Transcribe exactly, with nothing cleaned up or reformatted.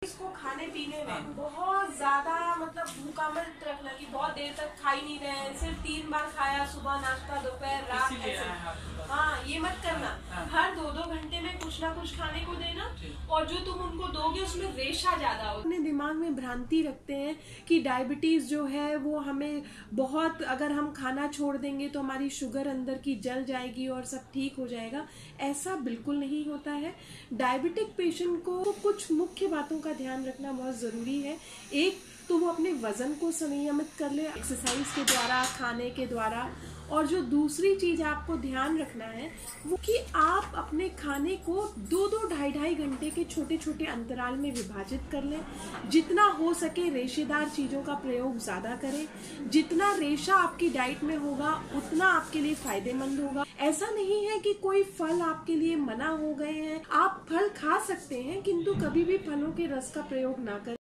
इसको खाने पीने में बहुत ज्यादा मतलब भूखा मत रखना कि बहुत देर तक खा ही नहीं रहे, सिर्फ तीन बार खाया, सुबह नाश्ता, दोपहर, रात, ऐसे। हाँ, ये मत करना। हर दो दो घंटे में कुछ ना कुछ खाने को देना, और जो तुम उनको दोगे उसमें रेशा ज्यादा हो। अपने दिमाग में भ्रांति रखते हैं कि डायबिटीज जो है वो हमें बहुत, अगर हम खाना छोड़ देंगे तो हमारी शुगर अंदर की जल जाएगी और सब ठीक हो जाएगा। ऐसा बिल्कुल नहीं होता है। डायबिटिक पेशेंट को कुछ मुख्य बातों का ध्यान रखना बहुत जरूरी है। एक तो वो अपने वजन को संयमित कर ले एक्सरसाइज के द्वारा, खाने के द्वारा। और जो दूसरी चीज आपको ध्यान रखना है वो कि आप अपने खाने को दो दो ढाई ढाई घंटे के छोटे छोटे अंतराल में विभाजित कर लें। जितना हो सके रेशेदार चीजों का प्रयोग ज्यादा करें। जितना रेशा आपकी डाइट में होगा उतना आपके लिए फायदेमंद होगा। ऐसा नहीं है कि कोई फल आपके लिए मना हो गए हैं। आप फल खा सकते हैं, किंतु कभी भी फलों के रस का प्रयोग ना करें।